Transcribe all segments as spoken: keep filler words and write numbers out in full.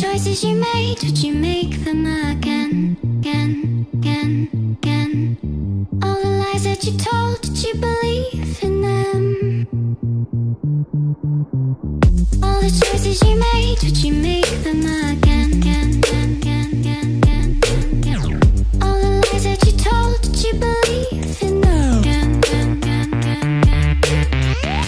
choices you made, would you make them again, again, again, again? All the lies that you told, did you believe in them? All the choices you made, would you make them again, again, again, again, again, again? All the lies that you told, did you believe in them? Again, again, again, again, again.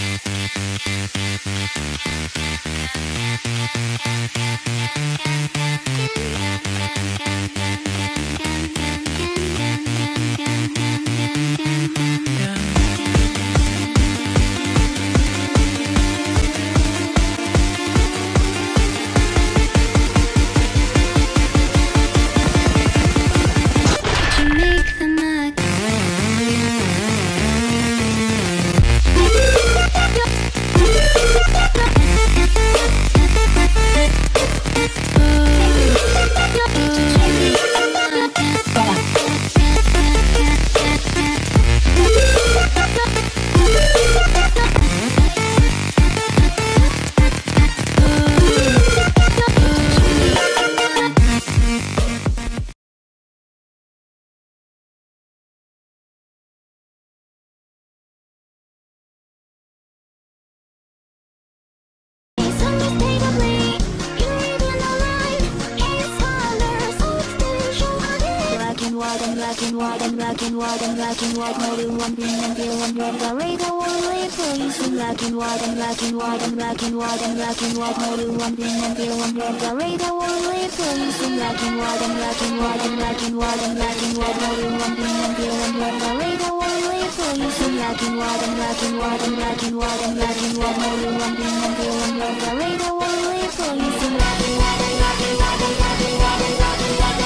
Black and white and black and white and black and white, model one pin and peel one red, the radar only police in black and white and black and white and black and white and black and white, model one pin and peel one red, the radar only police in black and white and black and white and black and white and black and white, model one pin and peel one red, the radar only police in black and white and black and white and black and white and black and white, model one pin and peel one red, the radar only police in black and white and black and white and black and white and black and white.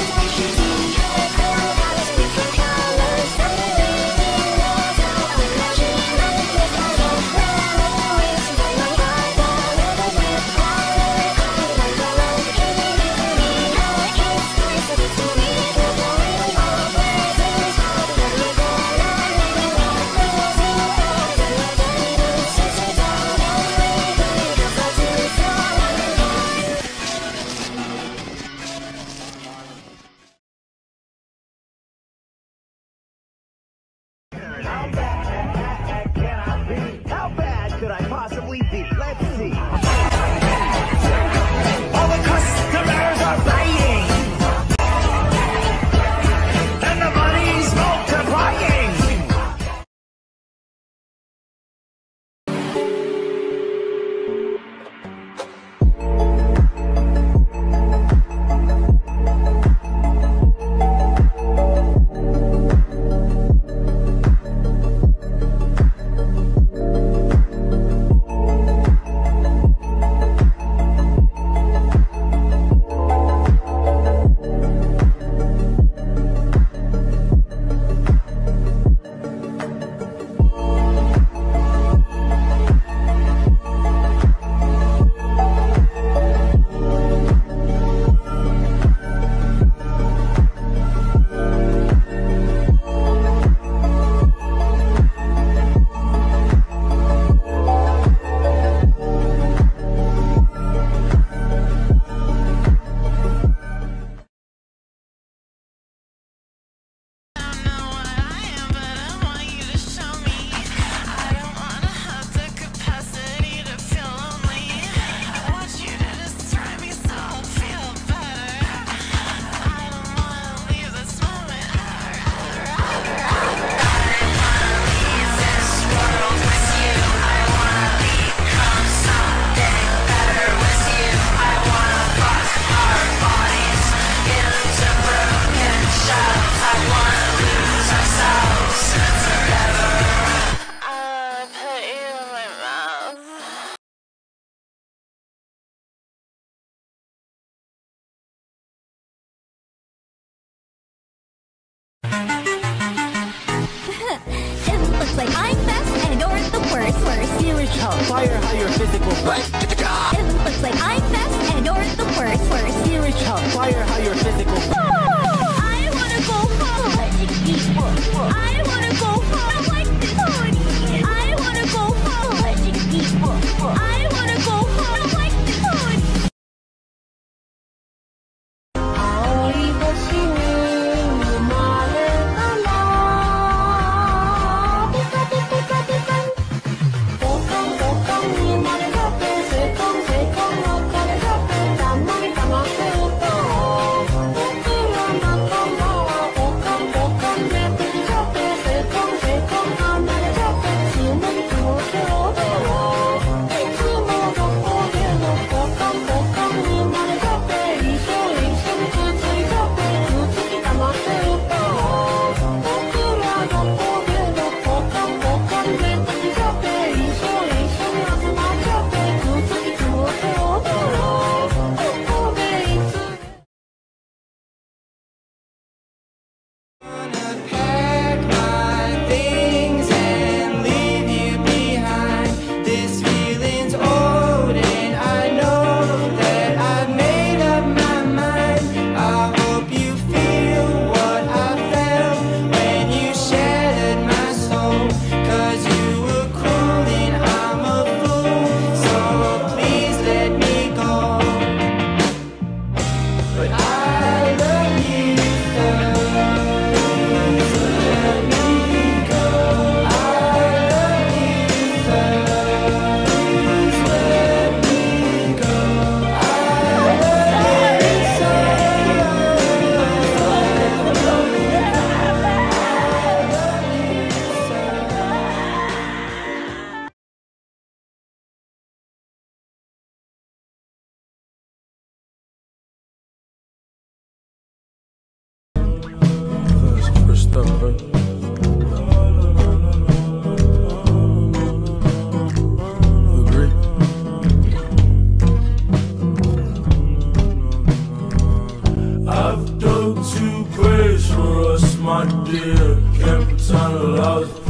Colors. looks like I'm best and you're the worst. Worst. Here is how fire how your physical. It looks like I'm best and you're the worst. Worst. Here is how fire how your physical. I wanna go home. I wanna go home. I like this hoodie. I wanna go home. I wanna go home. I like this hoodie. I've dug two graves for us, my dear. Can't pretend that I was